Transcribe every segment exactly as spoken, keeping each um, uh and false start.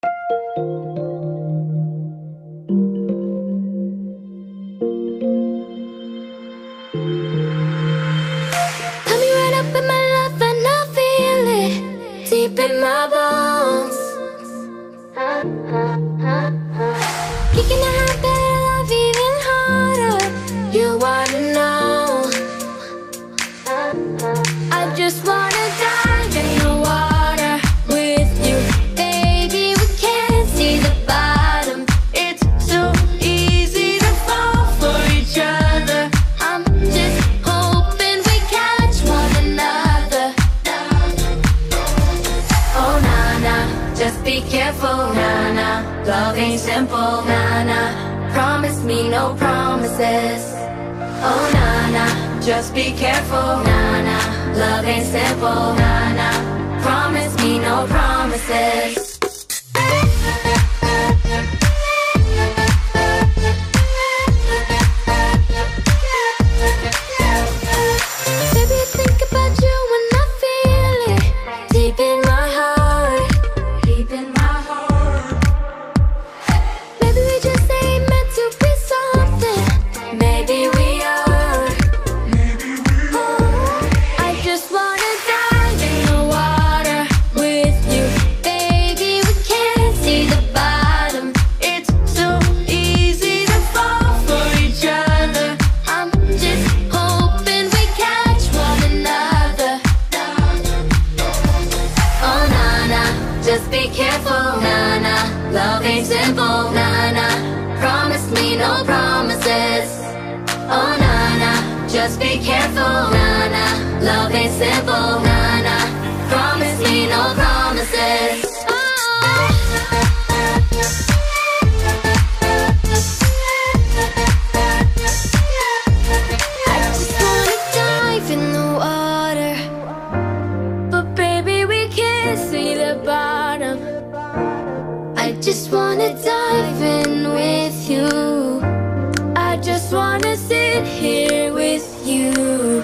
Coming right up in my life and I feel it deep in my bones. Kicking a habit of life even harder. You wanna know? I just wanna dive in the water with you, baby. We can't see the bottom. It's so easy to fall for each other. I'm just hoping we catch one another. Oh nah nah, just be careful. Nah nah, love ain't simple. Nah nah, promise me no promises. Oh nah nah, just be careful. Nah nah, love ain't simple. Nah nah, promise me no promises. Baby, I think about you when I feel it deep in my heart. Deep in my heart. Maybe we just ain't meant to be something. Maybe we are. Oh, I just wanna dive in the water with you, baby. We can't see the bottom. It's so easy to fall for each other. I'm just hoping we catch one another. Oh nah nah, just be careful. Nah nah, love ain't simple. Nah nah, promise me no promises. Oh nah nah, just be careful. Nah nah, love ain't simple. Nah nah, promise me no promises. I just wanna dive in the water, but baby we can't see the bottom. I just wanna dive in with you. I just wanna sit here with you.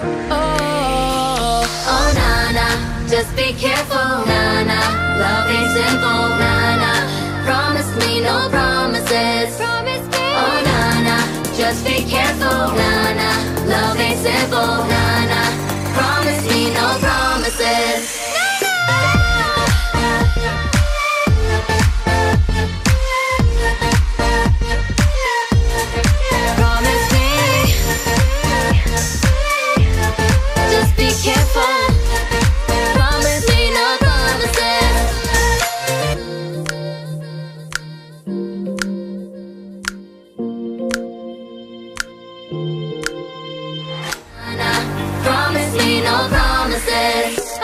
Oh, oh nah nah, just be careful. Nah nah, love ain't simple. Nah nah, promise me no promises. Promise me. Oh nah nah, just be careful. Nah nah, love ain't simple. Nah nah, promise me no promises. Promise me. Just be careful. Promise me no promises. Nah, nah, promise me no promises.